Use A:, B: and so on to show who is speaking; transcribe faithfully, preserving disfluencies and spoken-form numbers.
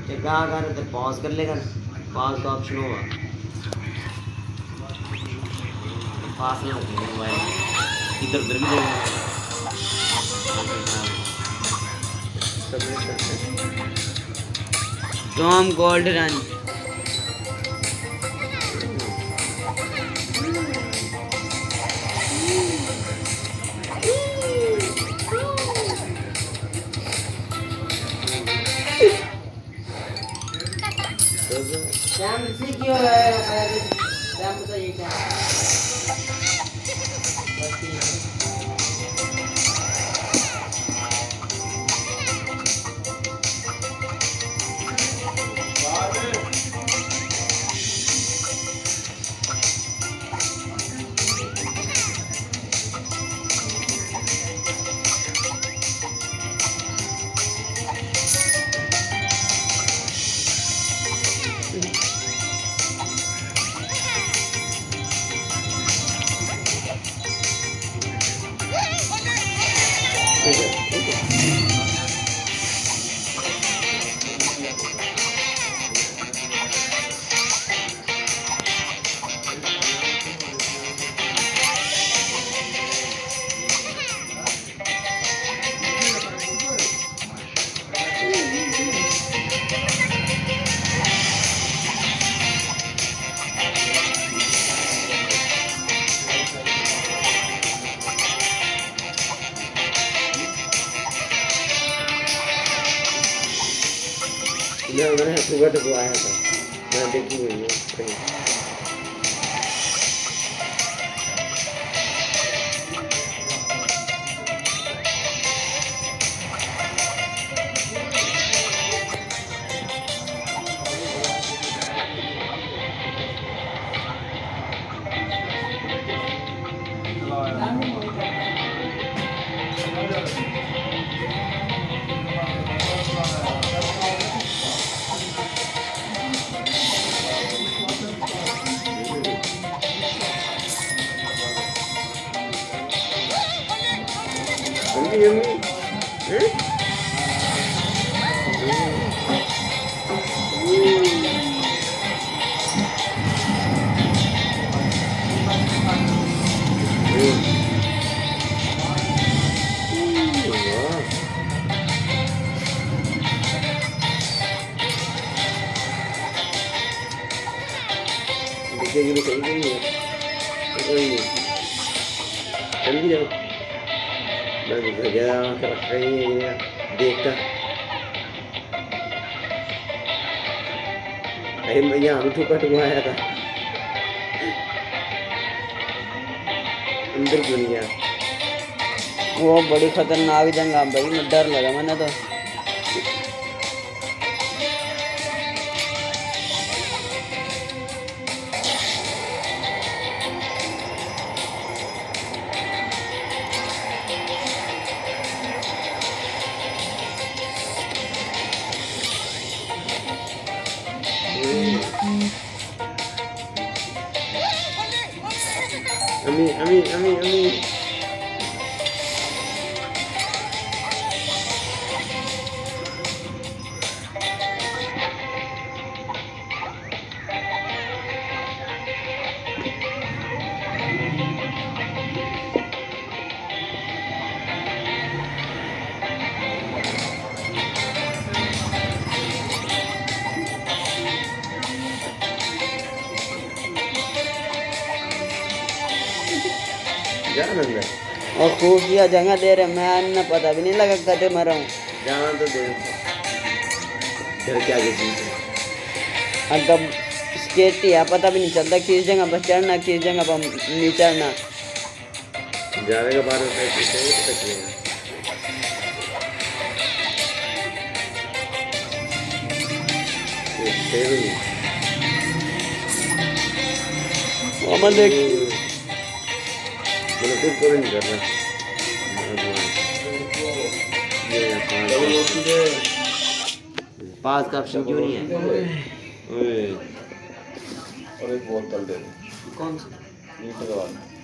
A: कहाँ कहाँ तो पॉज कर लेगा, पॉज का ऑप्शन होगा, पास में रखेंगे मोबाइल, इधर उधर भी देगा। टॉम गोल्ड रन श्याम से क्यों है? श्याम बताइए क्या? मैंने सुबह को आया था, मैं देखी हुई हूँ कहीं। Yummy, yummy. Hmm? देखिए ये सही नहीं है, कोई नहीं, चल भी जाओ, मैं गया कर रख रही है देखता, अरे भैया हम ठुका ठुका आया था, अंदर क्यों नहीं गया? वो बड़ी खतरनाक जगह भाई, मैं डर लगा मैंने तो। Ami, ami, ami, ami. और खुफिया जगह दे रहे, मैं न पता भी नहीं लगा कदे मरा हूँ। जाना तो दे फिर क्या और तब स्केटी है, पता भी नहीं चलता किस जगह पर चढ़ना किस जगह पर नहीं चढ़ना। जाने के बाद देख मैंने खुद को नहीं करना, पास का ऑप्शन क्यों नहीं है? और एक बोतल दे, कौन सा?